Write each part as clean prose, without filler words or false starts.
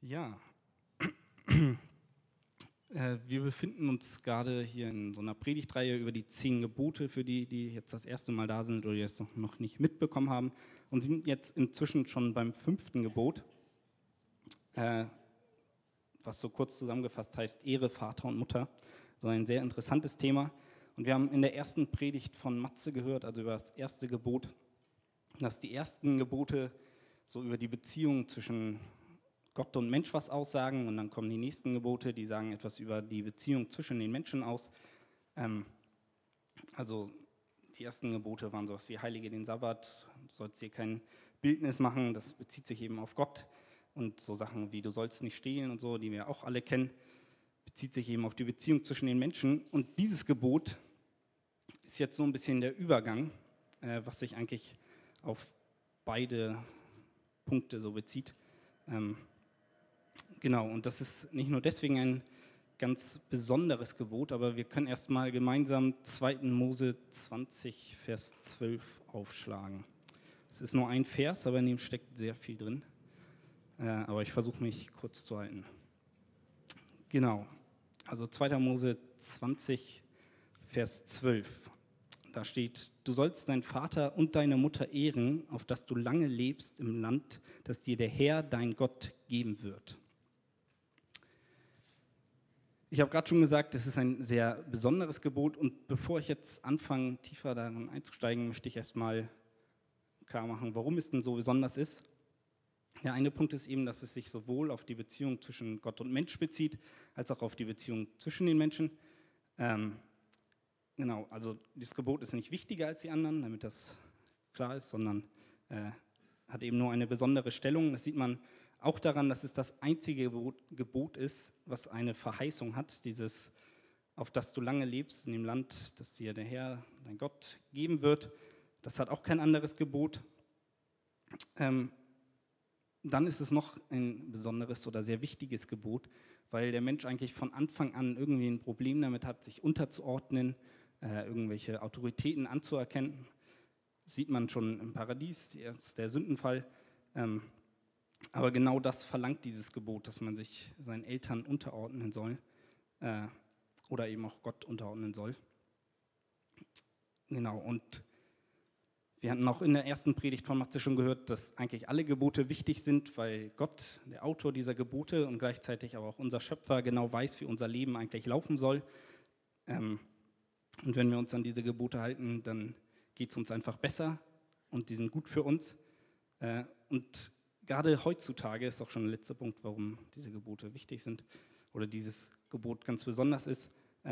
Ja, wir befinden uns gerade hier in so einer Predigtreihe über die 10 Gebote, für die, die jetzt das erste Mal da sind oder die es noch nicht mitbekommen haben und sind jetzt inzwischen schon beim 5. Gebot, äh, was so kurz zusammengefasst heißt Ehre Vater und Mutter. So ein sehr interessantes Thema. Und wir haben in der ersten Predigt von Matze gehört, also über das erste Gebot, dass die ersten Gebote so über die Beziehung zwischen Gott und Mensch was aussagen und dann kommen die nächsten Gebote, die sagen etwas über die Beziehung zwischen den Menschen aus. Also die ersten Gebote waren sowas wie heilige den Sabbat, du sollst hier kein Bildnis machen, das bezieht sich eben auf Gott. Und so Sachen wie du sollst nicht stehlen und so, die wir auch alle kennen, bezieht sich eben auf die Beziehung zwischen den Menschen. Und dieses Gebot ist jetzt so ein bisschen der Übergang, was sich eigentlich auf beide Punkte so bezieht. Genau, und das ist nicht nur deswegen ein ganz besonderes Gebot, aber wir können erstmal gemeinsam 2. Mose 20, Vers 12 aufschlagen. Es ist nur ein Vers, aber in dem steckt sehr viel drin. Aber ich versuche mich kurz zu halten. Genau, also 2. Mose 20, Vers 12. Da steht, du sollst deinen Vater und deine Mutter ehren, auf dass du lange lebst im Land, das dir der Herr, dein Gott, geben wird. Ich habe gerade schon gesagt, es ist ein sehr besonderes Gebot und bevor ich jetzt anfange, tiefer darin einzusteigen, möchte ich erstmal klar machen, warum es denn so besonders ist. Der eine Punkt ist eben, dass es sich sowohl auf die Beziehung zwischen Gott und Mensch bezieht, als auch auf die Beziehung zwischen den Menschen. Genau, also das Gebot ist nicht wichtiger als die anderen, damit das klar ist, sondern hat eben nur eine besondere Stellung. Das sieht man auch daran, dass es das einzige Gebot ist, was eine Verheißung hat, dieses, auf das du lange lebst in dem Land, das dir der Herr, dein Gott, geben wird. Das hat auch kein anderes Gebot. Dann ist es noch ein besonderes oder sehr wichtiges Gebot, weil der Mensch eigentlich von Anfang an irgendwie ein Problem damit hat, sich unterzuordnen, irgendwelche Autoritäten anzuerkennen. Das sieht man schon im Paradies, jetzt der Sündenfall. Aber genau das verlangt dieses Gebot, dass man sich seinen Eltern unterordnen soll oder eben auch Gott unterordnen soll. Genau, und wir hatten auch in der ersten Predigt von Matze schon gehört, dass eigentlich alle Gebote wichtig sind, weil Gott, der Autor dieser Gebote und gleichzeitig aber auch unser Schöpfer, genau weiß, wie unser Leben eigentlich laufen soll. Und wenn wir uns an diese Gebote halten, dann geht es uns einfach besser und die sind gut für uns. Und gerade heutzutage ist auch schon der letzte Punkt, warum diese Gebote wichtig sind oder dieses Gebot ganz besonders ist.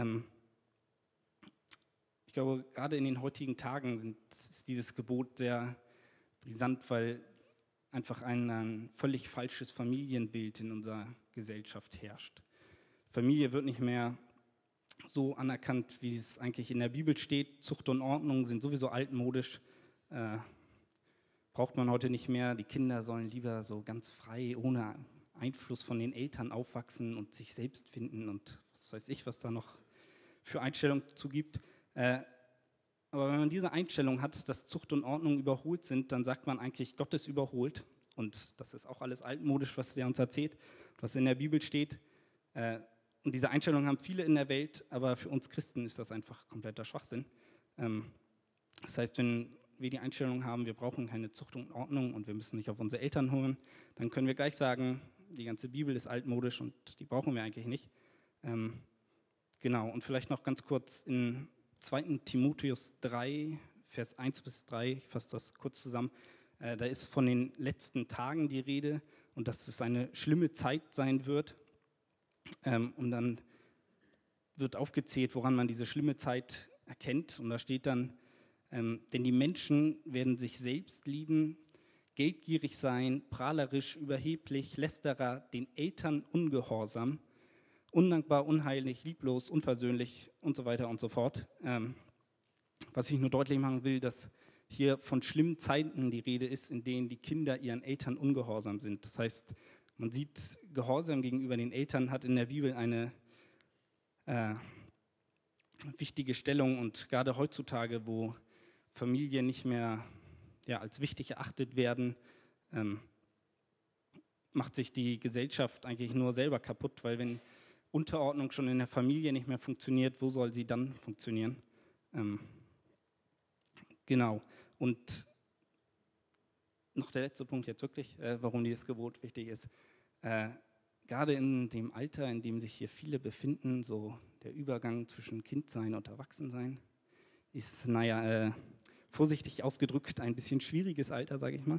Ich glaube, gerade in den heutigen Tagen ist dieses Gebot sehr brisant, weil einfach ein völlig falsches Familienbild in unserer Gesellschaft herrscht. Familie wird nicht mehr so anerkannt, wie es eigentlich in der Bibel steht. Zucht und Ordnung sind sowieso altmodisch, braucht man heute nicht mehr. Die Kinder sollen lieber so ganz frei, ohne Einfluss von den Eltern aufwachsen und sich selbst finden und was weiß ich, was da noch für Einstellungen zu gibt. Aber wenn man diese Einstellung hat, dass Zucht und Ordnung überholt sind, dann sagt man eigentlich, Gott ist überholt. Und das ist auch alles altmodisch, was der uns erzählt, was in der Bibel steht. Und diese Einstellung haben viele in der Welt, aber für uns Christen ist das einfach kompletter Schwachsinn. Das heißt, wenn wir die Einstellung haben, wir brauchen keine Zucht und Ordnung und wir müssen nicht auf unsere Eltern hören, dann können wir gleich sagen, die ganze Bibel ist altmodisch und die brauchen wir eigentlich nicht. Genau, und vielleicht noch ganz kurz in 2. Timotheus 3, Vers 1-3, ich fasse das kurz zusammen, da ist von den letzten Tagen die Rede und dass es eine schlimme Zeit sein wird. Und dann wird aufgezählt, woran man diese schlimme Zeit erkennt. Und da steht dann, denn die Menschen werden sich selbst lieben, geldgierig sein, prahlerisch, überheblich, lästerer, den Eltern ungehorsam, undankbar, unheilig, lieblos, unversöhnlich und so weiter und so fort. Was ich nur deutlich machen will, dass hier von schlimmen Zeiten die Rede ist, in denen die Kinder ihren Eltern ungehorsam sind. Das heißt, man sieht, Gehorsam gegenüber den Eltern hat in der Bibel eine wichtige Stellung und gerade heutzutage, wo Familien nicht mehr als wichtig erachtet werden, macht sich die Gesellschaft eigentlich nur selber kaputt, weil wenn Unterordnung schon in der Familie nicht mehr funktioniert, wo soll sie dann funktionieren? Genau. Und noch der letzte Punkt jetzt wirklich, warum dieses Gebot wichtig ist. Gerade in dem Alter, in dem sich hier viele befinden, so der Übergang zwischen Kindsein und Erwachsensein, ist, vorsichtig ausgedrückt, ein bisschen schwieriges Alter, sage ich mal.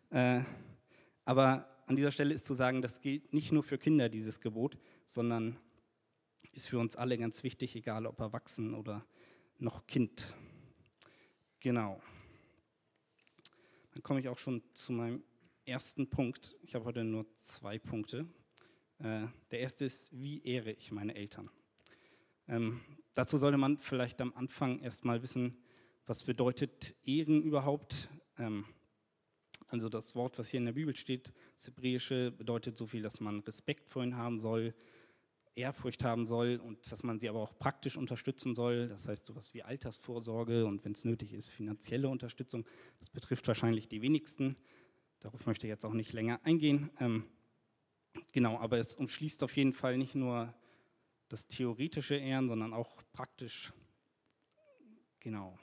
Aber an dieser Stelle ist zu sagen, das gilt nicht nur für Kinder, dieses Gebot, sondern ist für uns alle ganz wichtig, egal ob erwachsen oder noch Kind. Genau. Dann komme ich auch schon zu meinem ersten Punkt. Ich habe heute nur 2 Punkte. Der erste ist, wie ehre ich meine Eltern? Dazu sollte man vielleicht am Anfang erstmal wissen, was bedeutet Ehren überhaupt? Also das Wort, was hier in der Bibel steht, das Hebräische, bedeutet so viel, dass man Respekt vor ihnen haben soll, Ehrfurcht haben soll und dass man sie aber auch praktisch unterstützen soll. Das heißt sowas wie Altersvorsorge und wenn es nötig ist, finanzielle Unterstützung. Das betrifft wahrscheinlich die wenigsten. Darauf möchte ich jetzt auch nicht länger eingehen. Genau, aber es umschließt auf jeden Fall nicht nur das theoretische Ehren, sondern auch praktisch. Genau.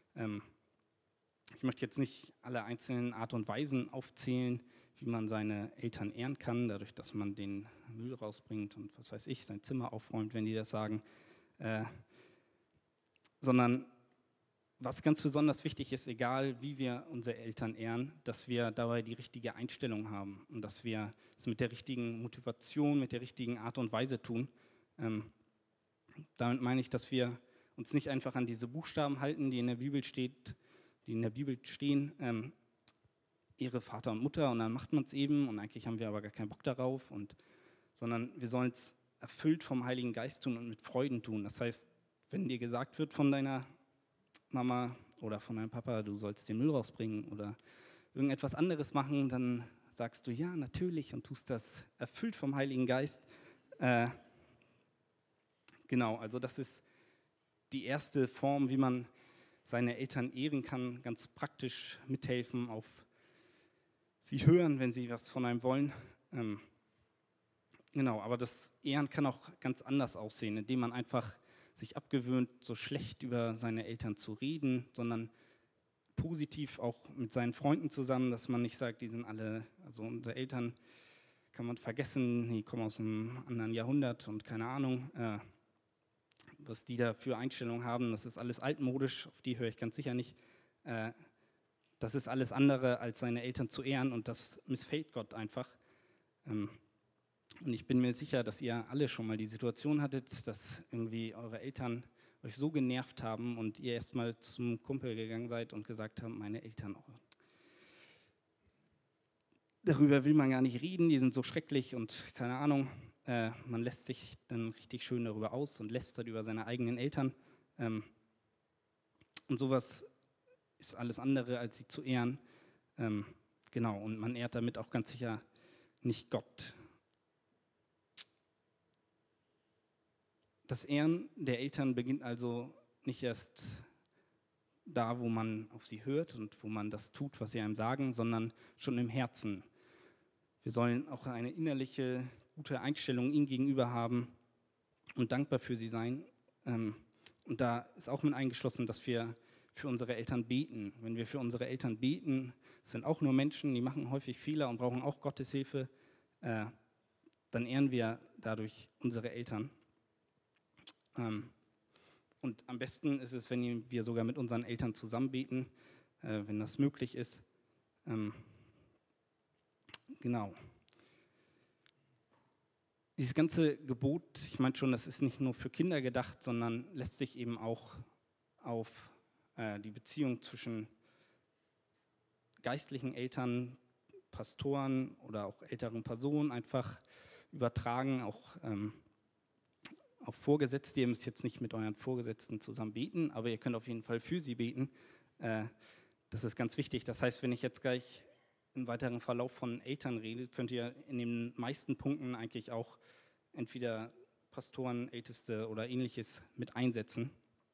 Ich möchte jetzt nicht alle einzelnen Art und Weisen aufzählen, wie man seine Eltern ehren kann, dadurch, dass man den Müll rausbringt und was weiß ich, sein Zimmer aufräumt, wenn die das sagen. Sondern was ganz besonders wichtig ist, egal wie wir unsere Eltern ehren, dass wir dabei die richtige Einstellung haben und dass wir es mit der richtigen Motivation, mit der richtigen Art und Weise tun. Damit meine ich, dass wir uns nicht einfach an diese Buchstaben halten, die in der Bibel stehen, ihre Vater und Mutter und dann macht man es eben und eigentlich haben wir aber gar keinen Bock darauf, sondern wir sollen es erfüllt vom Heiligen Geist tun und mit Freuden tun. Das heißt, wenn dir gesagt wird von deiner Mama oder von deinem Papa, du sollst den Müll rausbringen oder irgendetwas anderes machen, dann sagst du ja, natürlich und tust das erfüllt vom Heiligen Geist. Genau, also das ist die erste Form, wie man seine Eltern ehren kann, ganz praktisch mithelfen, auf sie hören, wenn sie was von einem wollen. Genau, aber das Ehren kann auch ganz anders aussehen, indem man einfach sich abgewöhnt, so schlecht über seine Eltern zu reden, sondern positiv auch mit seinen Freunden zusammen, dass man nicht sagt, die sind alle, also unsere Eltern kann man vergessen, die kommen aus einem anderen Jahrhundert und keine Ahnung, was die da für Einstellungen haben, das ist alles altmodisch, auf die höre ich ganz sicher nicht. Das ist alles andere, als seine Eltern zu ehren und das missfällt Gott einfach. Und ich bin mir sicher, dass ihr alle schon mal die Situation hattet, dass irgendwie eure Eltern euch so genervt haben und ihr erstmal zum Kumpel gegangen seid und gesagt habt, meine Eltern, darüber will man gar nicht reden, die sind so schrecklich und keine Ahnung. Man lässt sich dann richtig schön darüber aus und lästert über seine eigenen Eltern. Und sowas ist alles andere, als sie zu ehren. Genau, und man ehrt damit auch ganz sicher nicht Gott. Das Ehren der Eltern beginnt also nicht erst da, wo man auf sie hört und wo man das tut, was sie einem sagen, sondern schon im Herzen. Wir sollen auch eine innerliche, gute Einstellung ihnen gegenüber haben und dankbar für sie sein. Und da ist auch mit eingeschlossen, dass wir für unsere Eltern beten. Wenn wir für unsere Eltern beten, sind auch nur Menschen, die machen häufig Fehler und brauchen auch Gottes Hilfe, dann ehren wir dadurch unsere Eltern. Und am besten ist es, wenn wir sogar mit unseren Eltern zusammen beten, wenn das möglich ist. Genau. Dieses ganze Gebot, ich meine schon, das ist nicht nur für Kinder gedacht, sondern lässt sich eben auch auf die Beziehung zwischen geistlichen Eltern, Pastoren oder auch älteren Personen einfach übertragen, auch auf Vorgesetzte. Ihr müsst jetzt nicht mit euren Vorgesetzten zusammen beten, aber ihr könnt auf jeden Fall für sie beten. Das ist ganz wichtig. Das heißt, wenn ich jetzt gleich im weiteren Verlauf von Eltern rede, könnt ihr in den meisten Punkten eigentlich auch entweder Pastoren, Älteste oder ähnliches mit einsetzen.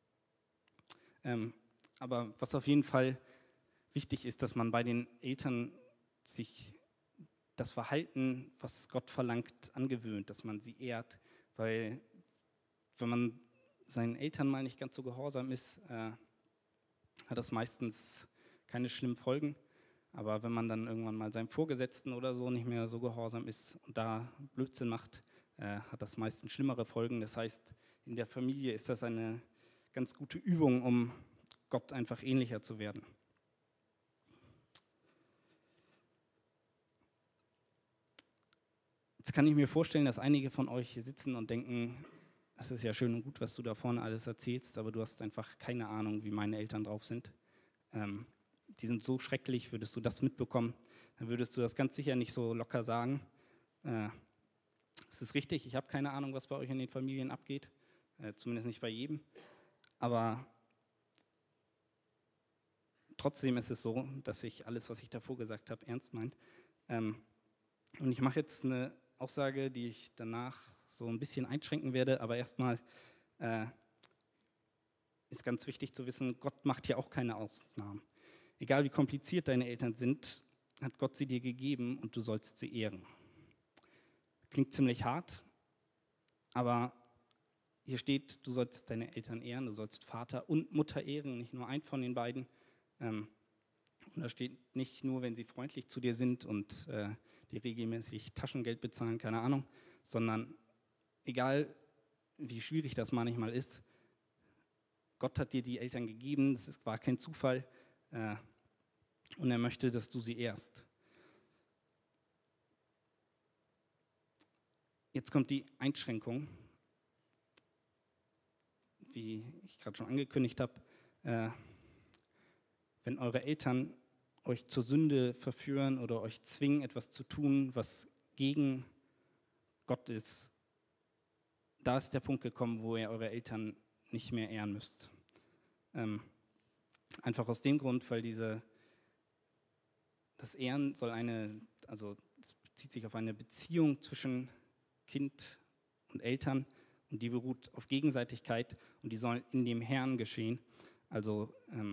Aber was auf jeden Fall wichtig ist, dass man bei den Eltern sich das Verhalten, was Gott verlangt, angewöhnt, dass man sie ehrt, weil wenn man seinen Eltern mal nicht ganz so gehorsam ist, hat das meistens keine schlimmen Folgen. Aber wenn man dann irgendwann mal seinem Vorgesetzten oder so nicht mehr so gehorsam ist und da Blödsinn macht, hat das meistens schlimmere Folgen. Das heißt, in der Familie ist das eine ganz gute Übung, um Gott einfach ähnlicher zu werden. Jetzt kann ich mir vorstellen, dass einige von euch hier sitzen und denken, es ist ja schön und gut, was du da vorne alles erzählst, aber du hast einfach keine Ahnung, wie meine Eltern drauf sind. Die sind so schrecklich, würdest du das mitbekommen, dann würdest du das ganz sicher nicht so locker sagen. Es ist richtig, ich habe keine Ahnung, was bei euch in den Familien abgeht, zumindest nicht bei jedem, aber trotzdem ist es so, dass ich alles, was ich davor gesagt habe, ernst meine. Und ich mache jetzt eine Aussage, die ich danach so ein bisschen einschränken werde, aber erstmal ist ganz wichtig zu wissen, Gott macht hier auch keine Ausnahmen. Egal wie kompliziert deine Eltern sind, hat Gott sie dir gegeben und du sollst sie ehren. Klingt ziemlich hart, aber hier steht, du sollst deine Eltern ehren, du sollst Vater und Mutter ehren, nicht nur einen von den beiden. Und da steht nicht nur, wenn sie freundlich zu dir sind und dir regelmäßig Taschengeld bezahlen, keine Ahnung, sondern egal wie schwierig das manchmal ist, Gott hat dir die Eltern gegeben, war kein Zufall und er möchte, dass du sie ehrst. Jetzt kommt die Einschränkung, wie ich gerade schon angekündigt habe. Wenn eure Eltern euch zur Sünde verführen oder euch zwingen, etwas zu tun, was gegen Gott ist, da ist der Punkt gekommen, wo ihr eure Eltern nicht mehr ehren müsst. Einfach aus dem Grund, weil das Ehren soll es bezieht sich auf eine Beziehung zwischen Kind und Eltern und die beruht auf Gegenseitigkeit und die soll in dem Herrn geschehen. Also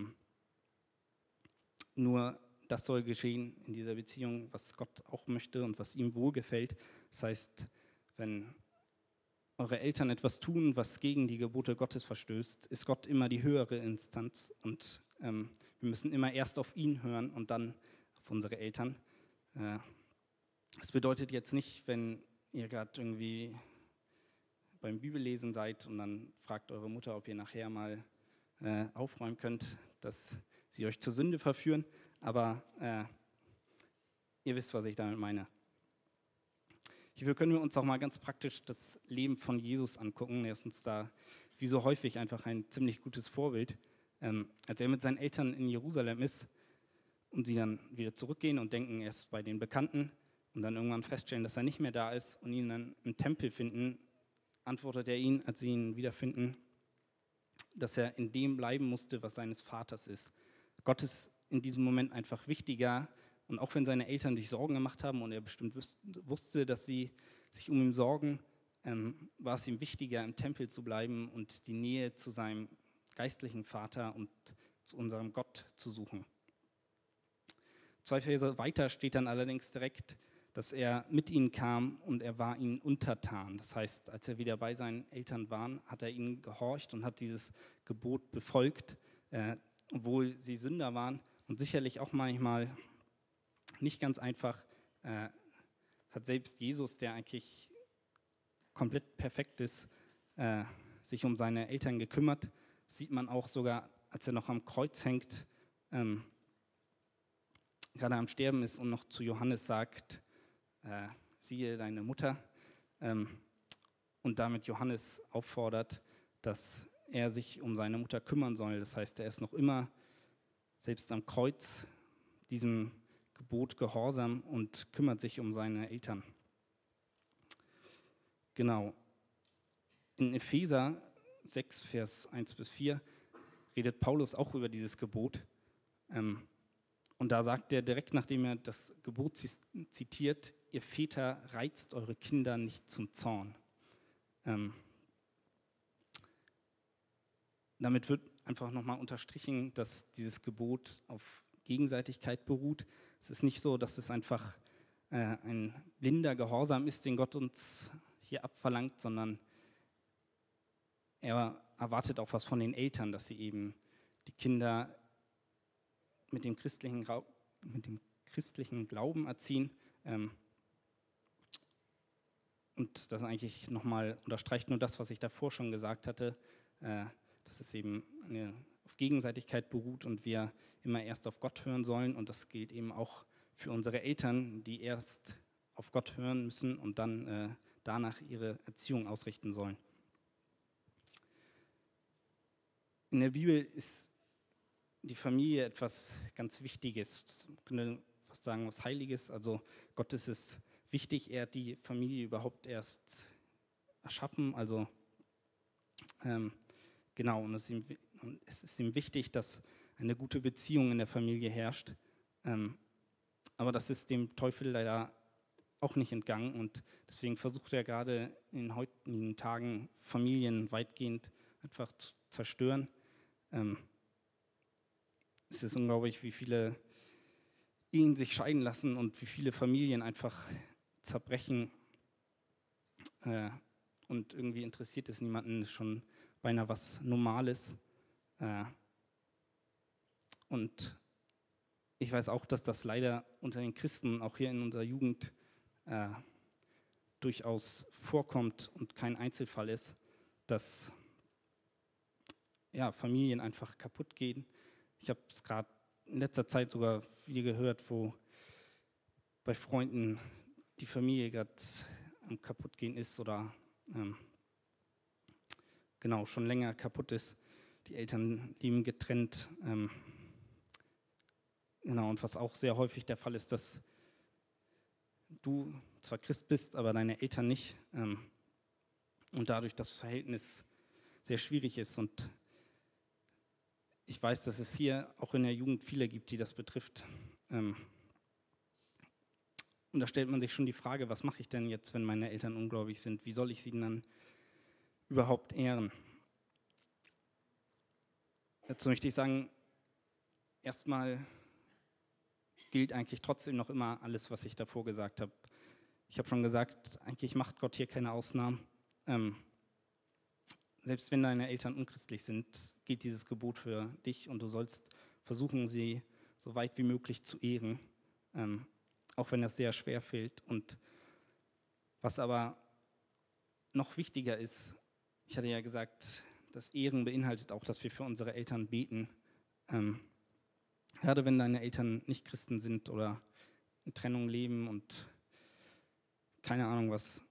nur das soll geschehen in dieser Beziehung, was Gott auch möchte und was ihm wohlgefällt. Das heißt, wenn eure Eltern etwas tun, was gegen die Gebote Gottes verstößt, ist Gott immer die höhere Instanz und wir müssen immer erst auf ihn hören und dann auf unsere Eltern. Das bedeutet jetzt nicht, wenn ihr gerade irgendwie beim Bibellesen seid und dann fragt eure Mutter, ob ihr nachher mal aufräumen könnt, dass sie euch zur Sünde verführen, aber ihr wisst, was ich damit meine. Hierfür können wir uns auch mal ganz praktisch das Leben von Jesus angucken. Er ist uns da, wie so häufig, einfach ein ziemlich gutes Vorbild. Als er mit seinen Eltern in Jerusalem ist und sie dann wieder zurückgehen und denken, er ist bei den Bekannten und dann irgendwann feststellen, dass er nicht mehr da ist und ihn dann im Tempel finden, antwortet er ihnen, als sie ihn wiederfinden, dass er in dem bleiben musste, was seines Vaters ist. Gott ist in diesem Moment einfach wichtiger. Und auch wenn seine Eltern sich Sorgen gemacht haben und er bestimmt wusste, dass sie sich um ihn sorgen, war es ihm wichtiger, im Tempel zu bleiben und die Nähe zu seinem geistlichen Vater und zu unserem Gott zu suchen. 2 Verse weiter steht dann allerdings direkt, dass er mit ihnen kam und er war ihnen untertan. Das heißt, als er wieder bei seinen Eltern war, hat er ihnen gehorcht und hat dieses Gebot befolgt, obwohl sie Sünder waren und sicherlich auch manchmal nicht ganz einfach, hat selbst Jesus, der eigentlich komplett perfekt ist, sich um seine Eltern gekümmert. Das sieht man auch sogar, als er noch am Kreuz hängt, gerade am Sterben ist und noch zu Johannes sagt, siehe deine Mutter, und damit Johannes auffordert, dass er sich um seine Mutter kümmern soll. Das heißt, er ist noch immer, selbst am Kreuz, diesem Gebot gehorsam und kümmert sich um seine Eltern. Genau. In Epheser 6, Vers 1-4 redet Paulus auch über dieses Gebot. Und da sagt er direkt, nachdem er das Gebot zitiert, ihr Väter, reizt eure Kinder nicht zum Zorn. Damit wird einfach nochmal unterstrichen, dass dieses Gebot auf Gegenseitigkeit beruht. Es ist nicht so, dass es einfach ein blinder Gehorsam ist, den Gott uns hier abverlangt, sondern er erwartet auch was von den Eltern, dass sie eben die Kinder mit dem christlichen Glauben erziehen. Und das eigentlich nochmal unterstreicht nur das, was ich davor schon gesagt hatte, dass es eben auf Gegenseitigkeit beruht und wir immer erst auf Gott hören sollen. Und das gilt eben auch für unsere Eltern, die erst auf Gott hören müssen und dann danach ihre Erziehung ausrichten sollen. In der Bibel ist die Familie etwas ganz Wichtiges, man könnte fast sagen, was Heiliges. Also Gott ist es wichtig, er hat die Familie überhaupt erst erschaffen. Also genau, und es ist ihm wichtig, dass eine gute Beziehung in der Familie herrscht. Aber das ist dem Teufel leider auch nicht entgangen und deswegen versucht er gerade in den heutigen Tagen Familien weitgehend einfach zu zerstören. Es ist unglaublich, wie viele Ehen sich scheiden lassen und wie viele Familien einfach zerbrechen. Und irgendwie interessiert es niemanden, ist schon beinahe was Normales. Und ich weiß auch, dass das leider unter den Christen, auch hier in unserer Jugend, durchaus vorkommt und kein Einzelfall ist, dass Familien einfach kaputt gehen. Ich habe es gerade in letzter Zeit sogar viel gehört, wo bei Freunden die Familie gerade am Kaputtgehen ist oder genau schon länger kaputt ist. Die Eltern leben getrennt. Genau, und was auch sehr häufig der Fall ist, dass du zwar Christ bist, aber deine Eltern nicht. Und dadurch das Verhältnis sehr schwierig ist. Und ich weiß, dass es hier auch in der Jugend viele gibt, die das betrifft. Und da stellt man sich schon die Frage, was mache ich denn jetzt, wenn meine Eltern ungläubig sind? Wie soll ich sie denn dann überhaupt ehren? Dazu möchte ich sagen, erstmal gilt eigentlich trotzdem noch immer alles, was ich davor gesagt habe. Ich habe schon gesagt, eigentlich macht Gott hier keine Ausnahmen. Selbst wenn deine Eltern unchristlich sind, gilt dieses Gebot für dich und du sollst versuchen, sie so weit wie möglich zu ehren, auch wenn das sehr schwer fällt. Und was aber noch wichtiger ist, ich hatte ja gesagt, das Ehren beinhaltet auch, dass wir für unsere Eltern beten. Gerade wenn deine Eltern nicht Christen sind oder in Trennung leben und keine Ahnung was,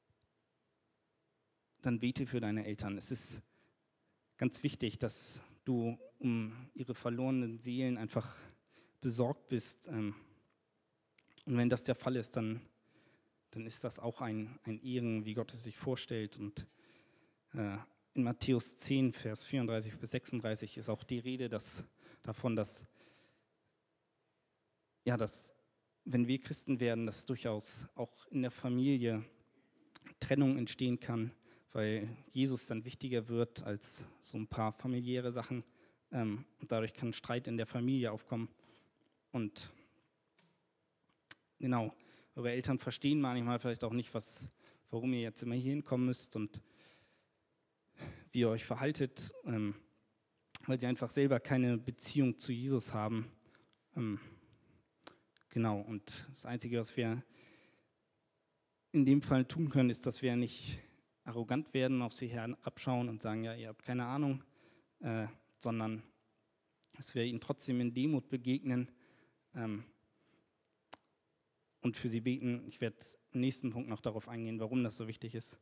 dann bete für deine Eltern. Es ist ganz wichtig, dass du um ihre verlorenen Seelen einfach besorgt bist. Und wenn das der Fall ist, dann ist das auch ein Ehren, wie Gott es sich vorstellt. Und in Matthäus 10, Vers 34 bis 36 ist auch die Rede davon, dass wenn wir Christen werden, dass durchaus auch in der Familie Trennung entstehen kann, weil Jesus dann wichtiger wird als so ein paar familiäre Sachen. Und dadurch kann Streit in der Familie aufkommen. Und genau, eure Eltern verstehen manchmal vielleicht auch nicht, warum ihr jetzt immer hier hinkommen müsst und wie ihr euch verhaltet, weil sie einfach selber keine Beziehung zu Jesus haben. Genau, und das Einzige, was wir in dem Fall tun können, ist, dass wir nicht arrogant werden, auf sie herabschauen und sagen, ja, ihr habt keine Ahnung, sondern dass wir ihnen trotzdem in Demut begegnen und für sie beten. Ich werde im nächsten Punkt noch darauf eingehen, warum das so wichtig ist.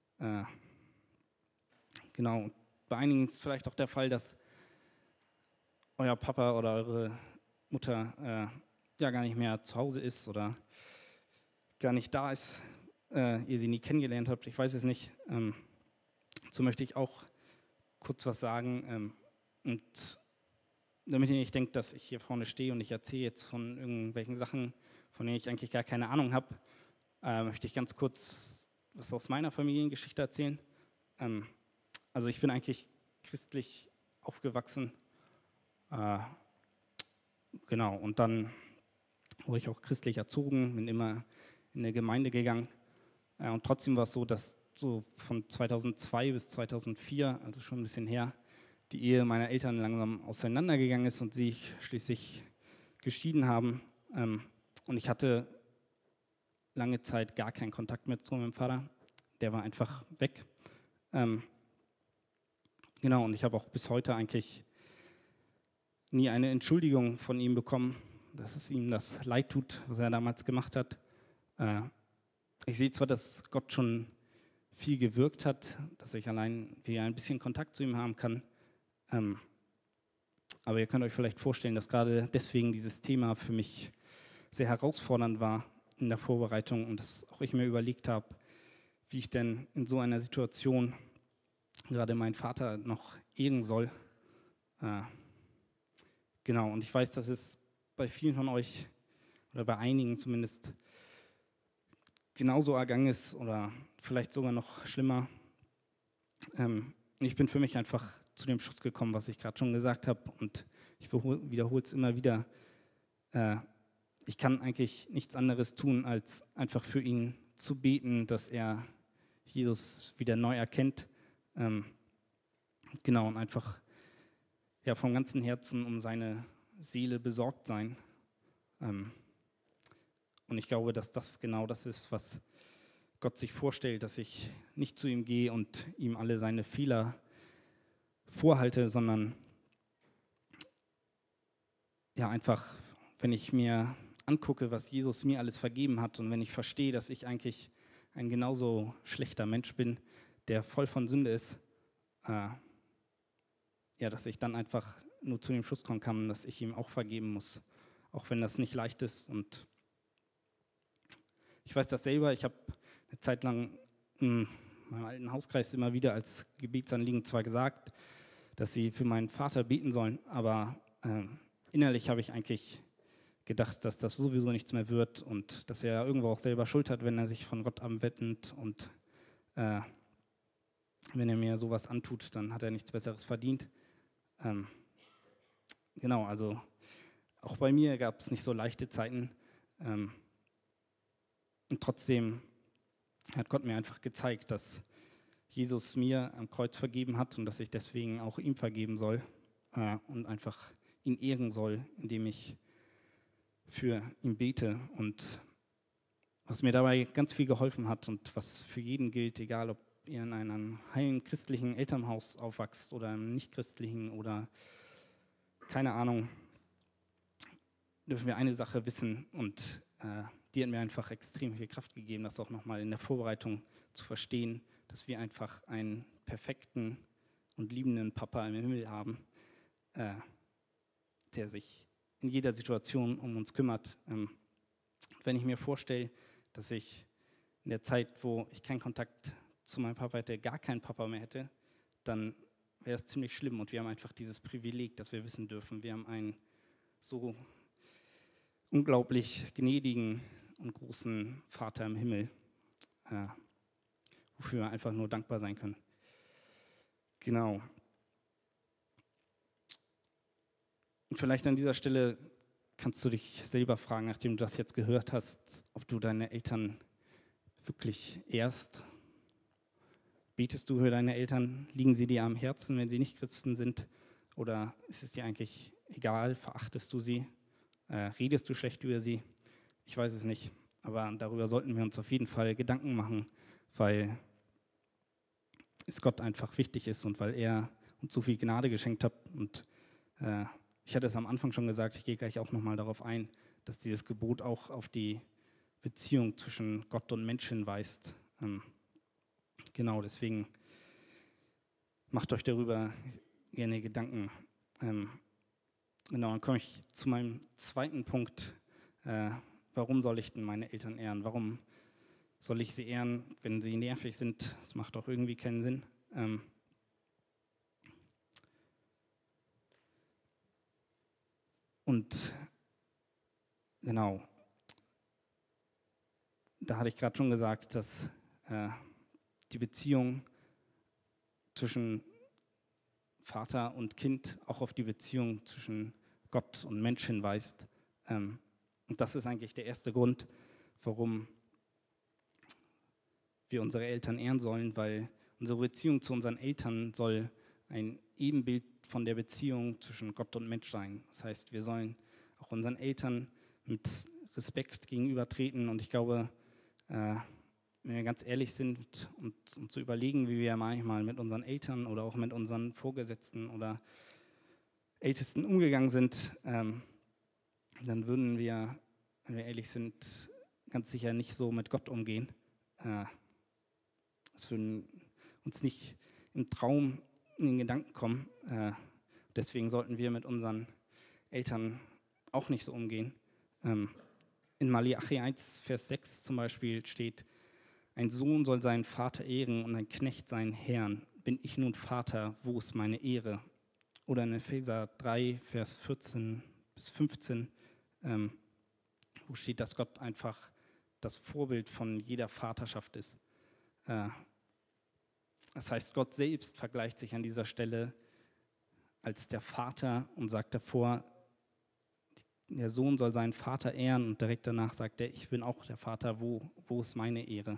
Genau, bei einigen ist vielleicht auch der Fall, dass euer Papa oder eure Mutter gar nicht mehr zu Hause ist oder gar nicht da ist, ihr sie nie kennengelernt habt, ich weiß es nicht. So möchte ich auch kurz was sagen. Und damit ihr nicht denkt, dass ich hier vorne stehe und ich erzähle jetzt von irgendwelchen Sachen, von denen ich eigentlich gar keine Ahnung habe, möchte ich ganz kurz was aus meiner Familiengeschichte erzählen. Also ich bin eigentlich christlich aufgewachsen. Genau, und dann wurde ich auch christlich erzogen, bin immer in eine Gemeinde gegangen. Und trotzdem war es so, dass so von 2002 bis 2004, also schon ein bisschen her, die Ehe meiner Eltern langsam auseinandergegangen ist und sie schließlich geschieden haben. Und ich hatte lange Zeit gar keinen Kontakt mehr zu meinem Vater. Der war einfach weg. Genau, und ich habe auch bis heute eigentlich nie eine Entschuldigung von ihm bekommen, dass es ihm das leid tut, was er damals gemacht hat. Ich sehe zwar, dass Gott schon viel gewirkt hat, dass ich allein wieder ein bisschen Kontakt zu ihm haben kann, aber ihr könnt euch vielleicht vorstellen, dass gerade deswegen dieses Thema für mich sehr herausfordernd war in der Vorbereitung und dass auch ich mir überlegt habe, wie ich denn in so einer Situation gerade meinen Vater noch ehren soll. Genau, und ich weiß, dass es bei vielen von euch oder bei einigen zumindest genauso ergangen ist oder vielleicht sogar noch schlimmer. Ich bin für mich einfach zu dem Schluss gekommen, was ich gerade schon gesagt habe, und ich wiederhole es immer wieder. Ich kann eigentlich nichts anderes tun, als einfach für ihn zu beten, dass er Jesus wieder neu erkennt. Genau, und einfach ja, vom ganzen Herzen um seine Seele besorgt sein. Und ich glaube, dass das genau das ist, was Gott sich vorstellt, dass ich nicht zu ihm gehe und ihm alle seine Fehler vorhalte, sondern ja einfach, wenn ich mir angucke, was Jesus mir alles vergeben hat und wenn ich verstehe, dass ich eigentlich ein genauso schlechter Mensch bin, der voll von Sünde ist, ja, dass ich dann einfach nur zu dem Schluss kommen kann, dass ich ihm auch vergeben muss, auch wenn das nicht leicht ist. Und ich weiß das selber, ich habe eine Zeit lang in meinem alten Hauskreis immer wieder als Gebetsanliegen zwar gesagt, dass sie für meinen Vater beten sollen, aber innerlich habe ich eigentlich gedacht, dass das sowieso nichts mehr wird und dass er irgendwo auch selber Schuld hat, wenn er sich von Gott abwendet und wenn er mir sowas antut, dann hat er nichts Besseres verdient. Genau, also auch bei mir gab es nicht so leichte Zeiten. Und trotzdem hat Gott mir einfach gezeigt, dass Jesus mir am Kreuz vergeben hat und dass ich deswegen auch ihm vergeben soll und einfach ihn ehren soll, indem ich für ihn bete. Und was mir dabei ganz viel geholfen hat und was für jeden gilt, egal ob ihr in einem heilen christlichen Elternhaus aufwachst oder im nicht-christlichen oder keine Ahnung, dürfen wir eine Sache wissen und die hat mir einfach extrem viel Kraft gegeben, das auch nochmal in der Vorbereitung zu verstehen, dass wir einfach einen perfekten und liebenden Papa im Himmel haben, der sich in jeder Situation um uns kümmert. Wenn ich mir vorstelle, dass ich in der Zeit, wo ich keinen Kontakt zu meinem Papa hätte, gar keinen Papa mehr hätte, dann wäre es ziemlich schlimm. Und wir haben einfach dieses Privileg, dass wir wissen dürfen, wir haben einen so unglaublich gnädigen und großen Vater im Himmel, wofür wir einfach nur dankbar sein können. Genau. Und vielleicht an dieser Stelle kannst du dich selber fragen, nachdem du das jetzt gehört hast, ob du deine Eltern wirklich ehrst. Betest du für deine Eltern? Liegen sie dir am Herzen, wenn sie nicht Christen sind? Oder ist es dir eigentlich egal? Verachtest du sie? Redest du schlecht über sie? Ich weiß es nicht. Aber darüber sollten wir uns auf jeden Fall Gedanken machen, weil es Gott einfach wichtig ist und weil er uns so viel Gnade geschenkt hat. Und ich hatte es am Anfang schon gesagt, ich gehe gleich auch nochmal darauf ein, dass dieses Gebot auch auf die Beziehung zwischen Gott und Mensch hinweist. Genau, deswegen macht euch darüber gerne Gedanken. Genau, dann komme ich zu meinem zweiten Punkt. Warum soll ich denn meine Eltern ehren? Warum soll ich sie ehren, wenn sie nervig sind? Das macht doch irgendwie keinen Sinn. Und genau, da hatte ich gerade schon gesagt, dass die Beziehung zwischen Vater und Kind auch auf die Beziehung zwischen Gott und Mensch hinweist. Und das ist eigentlich der erste Grund, warum wir unsere Eltern ehren sollen, weil unsere Beziehung zu unseren Eltern soll ein Ebenbild von der Beziehung zwischen Gott und Mensch sein. Das heißt, wir sollen auch unseren Eltern mit Respekt gegenübertreten. Und ich glaube, wenn wir ganz ehrlich sind und uns zu überlegen, wie wir manchmal mit unseren Eltern oder auch mit unseren Vorgesetzten oder Ältesten umgegangen sind, dann würden wir, wenn wir ehrlich sind, ganz sicher nicht so mit Gott umgehen. Es würden uns nicht im Traum in den Gedanken kommen. Deswegen sollten wir mit unseren Eltern auch nicht so umgehen. In Malachi 1, Vers 6 zum Beispiel steht: Ein Sohn soll seinen Vater ehren und ein Knecht seinen Herrn. Bin ich nun Vater, wo ist meine Ehre? Oder in Epheser 3, Vers 14 bis 15, wo steht, dass Gott einfach das Vorbild von jeder Vaterschaft ist. Das heißt, Gott selbst vergleicht sich an dieser Stelle als der Vater und sagt davor, der Sohn soll seinen Vater ehren, und direkt danach sagt er, ich bin auch der Vater, wo ist meine Ehre?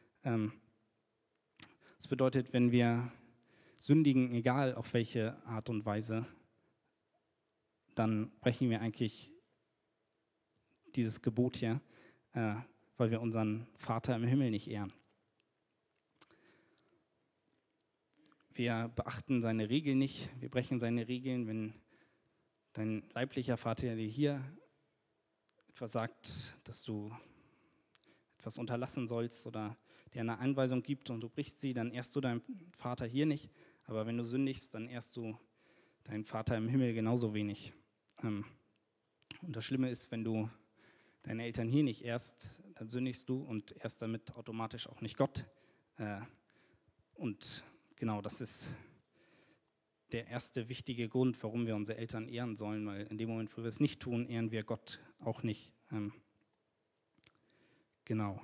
Das bedeutet, wenn wir sündigen, egal auf welche Art und Weise, dann brechen wir eigentlich dieses Gebot hier, weil wir unseren Vater im Himmel nicht ehren. Wir beachten seine Regeln nicht, wir brechen seine Regeln, wenn dein leiblicher Vater dir hier etwas sagt, dass du etwas unterlassen sollst oder dir eine Anweisung gibt und du brichst sie, dann ehrst du deinen Vater hier nicht. Aber wenn du sündigst, dann ehrst du deinen Vater im Himmel genauso wenig. Und das Schlimme ist, wenn du deine Eltern hier nicht ehrst, dann sündigst du und ehrst damit automatisch auch nicht Gott. Und genau, das ist der erste wichtige Grund, warum wir unsere Eltern ehren sollen, weil in dem Moment, wo wir es nicht tun, ehren wir Gott auch nicht. Genau.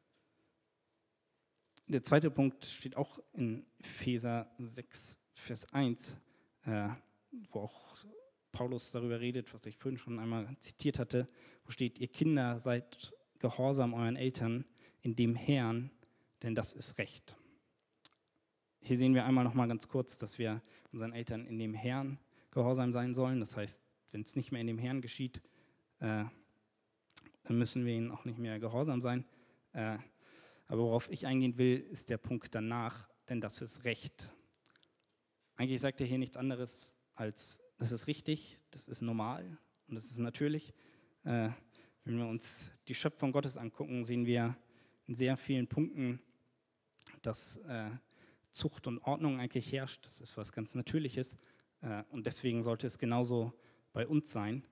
Der zweite Punkt steht auch in Epheser 6, Vers 1, wo auch Paulus darüber redet, was ich vorhin schon einmal zitiert hatte, wo steht, ihr Kinder seid gehorsam euren Eltern in dem Herrn, denn das ist Recht. Hier sehen wir einmal noch mal ganz kurz, dass wir unseren Eltern in dem Herrn gehorsam sein sollen. Das heißt, wenn es nicht mehr in dem Herrn geschieht, dann müssen wir ihnen auch nicht mehr gehorsam sein. Aber worauf ich eingehen will, ist der Punkt danach, denn das ist Recht. Eigentlich sagt er hier nichts anderes als, das ist richtig, das ist normal und das ist natürlich. Wenn wir uns die Schöpfung Gottes angucken, sehen wir in sehr vielen Punkten, dass Zucht und Ordnung eigentlich herrscht. Das ist was ganz Natürliches und deswegen sollte es genauso bei uns sein.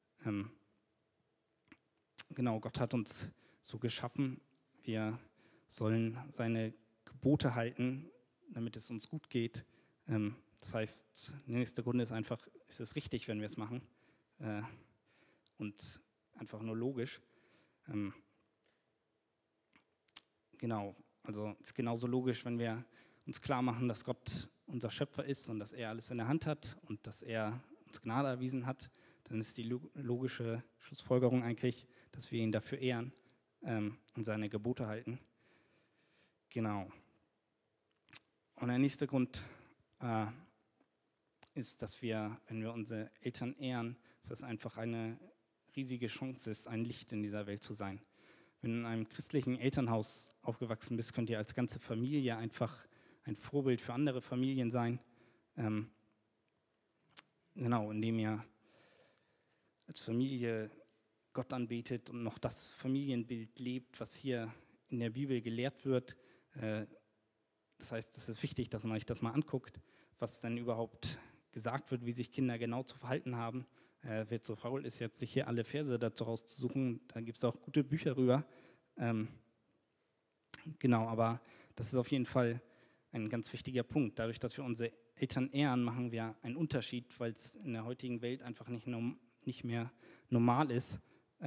Genau, Gott hat uns so geschaffen, wir sollen seine Gebote halten, damit es uns gut geht. Das heißt, der nächste Grund ist einfach, ist es richtig, wenn wir es machen und einfach nur logisch. Genau, also es ist genauso logisch, wenn wir uns klar machen, dass Gott unser Schöpfer ist und dass er alles in der Hand hat und dass er uns Gnade erwiesen hat, dann ist die logische Schlussfolgerung eigentlich, dass wir ihn dafür ehren und seine Gebote halten. Genau. Und der nächste Grund ist, dass wir, wenn wir unsere Eltern ehren, dass das einfach eine riesige Chance ist, ein Licht in dieser Welt zu sein. Wenn du in einem christlichen Elternhaus aufgewachsen bist, könnt ihr als ganze Familie einfach ein Vorbild für andere Familien sein. Genau, indem ihr als Familie Gott anbetet und noch das Familienbild lebt, was hier in der Bibel gelehrt wird. Das heißt, es ist wichtig, dass man euch das mal anguckt, was denn überhaupt gesagt wird, wie sich Kinder genau zu verhalten haben. Wer so faul ist, jetzt sich hier alle Verse dazu rauszusuchen, da gibt es auch gute Bücher rüber. Genau, aber das ist auf jeden Fall ein ganz wichtiger Punkt. Dadurch, dass wir unsere Eltern ehren, machen wir einen Unterschied, weil es in der heutigen Welt einfach nicht mehr normal ist,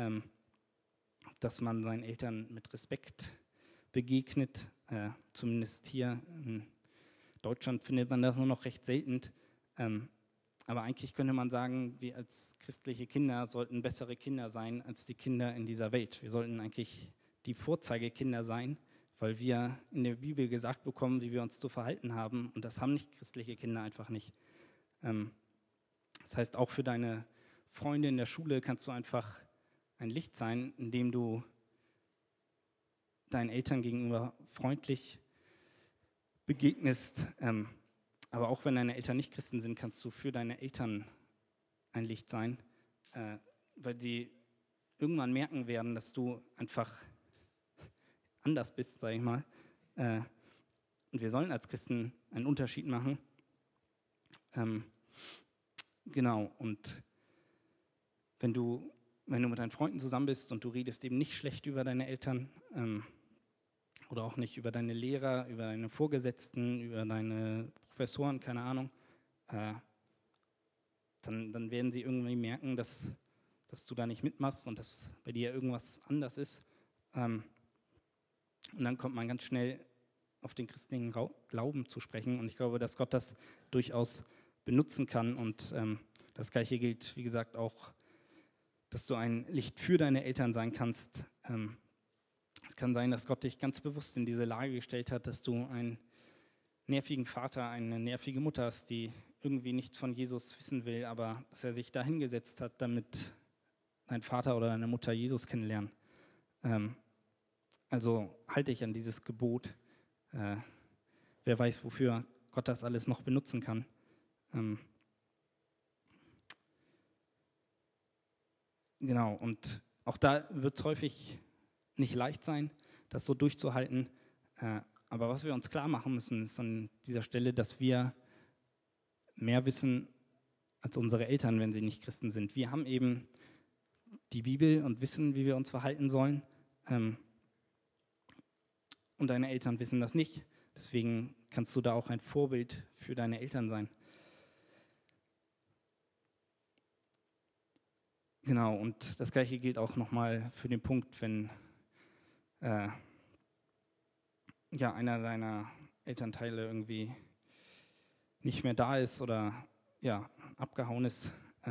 dass man seinen Eltern mit Respekt begegnet. Zumindest hier in Deutschland findet man das nur noch recht selten. Aber eigentlich könnte man sagen, wir als christliche Kinder sollten bessere Kinder sein als die Kinder in dieser Welt. Wir sollten eigentlich die Vorzeigekinder sein, weil wir in der Bibel gesagt bekommen, wie wir uns zu verhalten haben. Und das haben nicht christliche Kinder einfach nicht. Das heißt, auch für deine Freunde in der Schule kannst du einfach ein Licht sein, indem du deinen Eltern gegenüber freundlich begegnest. Aber auch wenn deine Eltern nicht Christen sind, kannst du für deine Eltern ein Licht sein, weil sie irgendwann merken werden, dass du einfach anders bist, sage ich mal. Und wir sollen als Christen einen Unterschied machen. Genau, und wenn du mit deinen Freunden zusammen bist und du redest eben nicht schlecht über deine Eltern oder auch nicht über deine Lehrer, über deine Vorgesetzten, über deine Professoren, keine Ahnung, dann werden sie irgendwie merken, dass du da nicht mitmachst und dass bei dir irgendwas anders ist. Und dann kommt man ganz schnell auf den christlichen Glauben zu sprechen. Und ich glaube, dass Gott das durchaus benutzen kann. Und das Gleiche gilt, wie gesagt, auch, dass du ein Licht für deine Eltern sein kannst. Es kann sein, dass Gott dich ganz bewusst in diese Lage gestellt hat, dass du einen nervigen Vater, eine nervige Mutter hast, die irgendwie nichts von Jesus wissen will, aber dass er sich da hingesetzt hat, damit dein Vater oder deine Mutter Jesus kennenlernen. Also halte dich an dieses Gebot. Wer weiß, wofür Gott das alles noch benutzen kann. Genau, und auch da wird es häufig nicht leicht sein, das so durchzuhalten. Aber was wir uns klar machen müssen, ist an dieser Stelle, dass wir mehr wissen als unsere Eltern, wenn sie nicht Christen sind. Wir haben eben die Bibel und wissen, wie wir uns verhalten sollen. Und deine Eltern wissen das nicht. Deswegen kannst du da auch ein Vorbild für deine Eltern sein. Genau, und das Gleiche gilt auch nochmal für den Punkt, wenn einer deiner Elternteile irgendwie nicht mehr da ist oder abgehauen ist.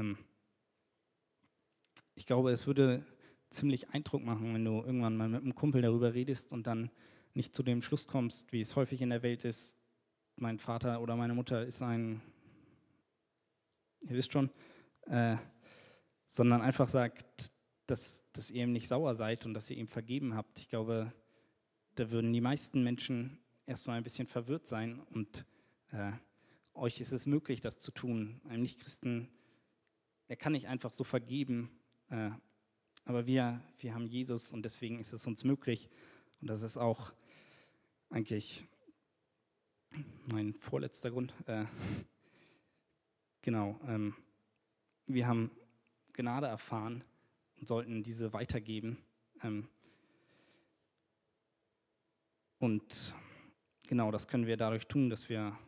Ich glaube, es würde ziemlich Eindruck machen, wenn du irgendwann mal mit einem Kumpel darüber redest und dann nicht zu dem Schluss kommst, wie es häufig in der Welt ist, mein Vater oder meine Mutter ist ihr wisst schon, sondern einfach sagt, dass ihr ihm nicht sauer seid und dass ihr ihm vergeben habt. Ich glaube, da würden die meisten Menschen erstmal ein bisschen verwirrt sein und euch ist es möglich, das zu tun. Einem Nichtchristen, der kann nicht einfach so vergeben, aber wir haben Jesus und deswegen ist es uns möglich. Und das ist auch eigentlich mein vorletzter Grund. Wir haben Gnade erfahren und sollten diese weitergeben. Und genau, das können wir dadurch tun, dass wir,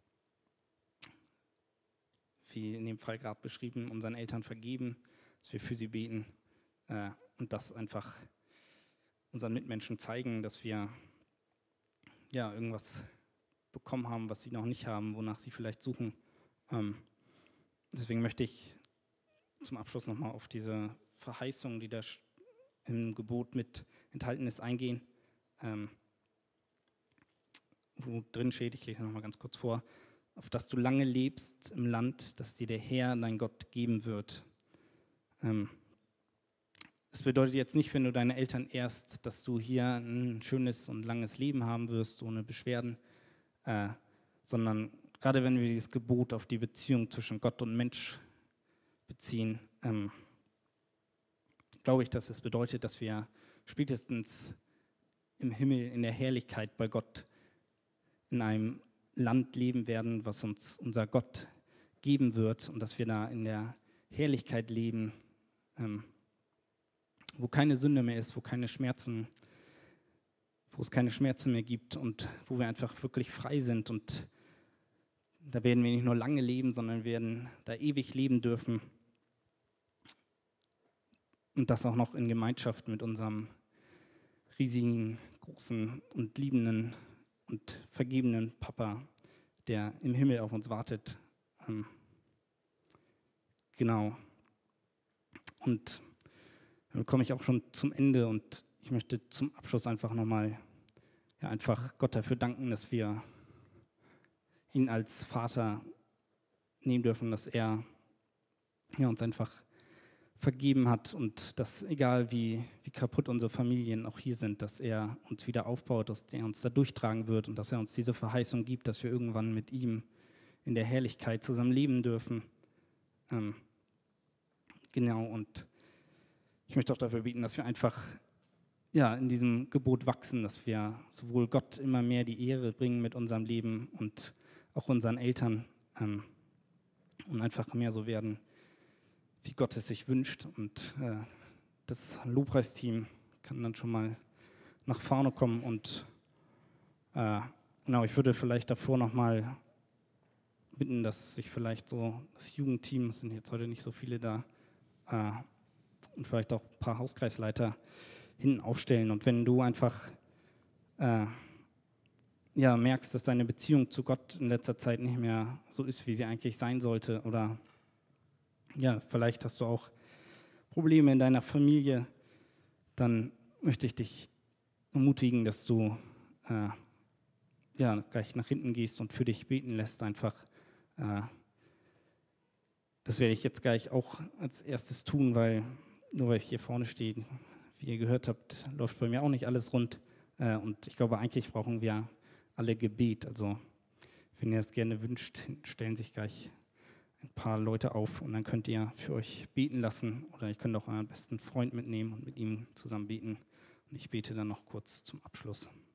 wie in dem Fall gerade beschrieben, unseren Eltern vergeben, dass wir für sie beten und das einfach unseren Mitmenschen zeigen, dass wir irgendwas bekommen haben, was sie noch nicht haben, wonach sie vielleicht suchen. Deswegen möchte ich zum Abschluss nochmal auf diese Verheißung, die da im Gebot mit enthalten ist, eingehen. Wo drin steht, ich lese nochmal ganz kurz vor, auf dass du lange lebst im Land, das dir der Herr, dein Gott, geben wird. Es bedeutet jetzt nicht, wenn du deine Eltern ehrst, dass du hier ein schönes und langes Leben haben wirst, ohne Beschwerden, sondern gerade wenn wir dieses Gebot auf die Beziehung zwischen Gott und Mensch beziehen, glaube ich, dass es bedeutet, dass wir spätestens im Himmel, in der Herrlichkeit bei Gott, in einem Land leben werden, was uns unser Gott geben wird und dass wir da in der Herrlichkeit leben, wo keine Sünde mehr ist, wo es keine Schmerzen mehr gibt und wo wir einfach wirklich frei sind. Und da werden wir nicht nur lange leben, sondern werden da ewig leben dürfen. Und das auch noch in Gemeinschaft mit unserem riesigen, großen und liebenden und vergebenen Papa, der im Himmel auf uns wartet. Genau. Und dann komme ich auch schon zum Ende und ich möchte zum Abschluss einfach nochmal einfach Gott dafür danken, dass wir ihn als Vater nehmen dürfen, dass er uns einfach vergeben hat und dass, egal wie kaputt unsere Familien auch hier sind, dass er uns wieder aufbaut, dass er uns da durchtragen wird und dass er uns diese Verheißung gibt, dass wir irgendwann mit ihm in der Herrlichkeit zusammen leben dürfen. Genau, und ich möchte auch dafür beten, dass wir einfach in diesem Gebot wachsen, dass wir sowohl Gott immer mehr die Ehre bringen mit unserem Leben und auch unseren Eltern und einfach mehr so werden, wie Gott es sich wünscht. Und das Lobpreisteam kann dann schon mal nach vorne kommen. Und genau, ich würde vielleicht davor nochmal bitten, dass sich vielleicht so das Jugendteam, es sind jetzt heute nicht so viele da, und vielleicht auch ein paar Hauskreisleiter hinten aufstellen. Und wenn du einfach merkst, dass deine Beziehung zu Gott in letzter Zeit nicht mehr so ist, wie sie eigentlich sein sollte, oder vielleicht hast du auch Probleme in deiner Familie, dann möchte ich dich ermutigen, dass du gleich nach hinten gehst und für dich beten lässt einfach. Das werde ich jetzt gleich auch als erstes tun, weil ich hier vorne stehe, wie ihr gehört habt, läuft bei mir auch nicht alles rund. Und ich glaube, eigentlich brauchen wir alle Gebet. Also wenn ihr es gerne wünscht, stellen sich gleich ein paar Leute auf und dann könnt ihr für euch beten lassen. Oder ihr könnt auch euren besten Freund mitnehmen und mit ihm zusammen beten. Und ich bete dann noch kurz zum Abschluss.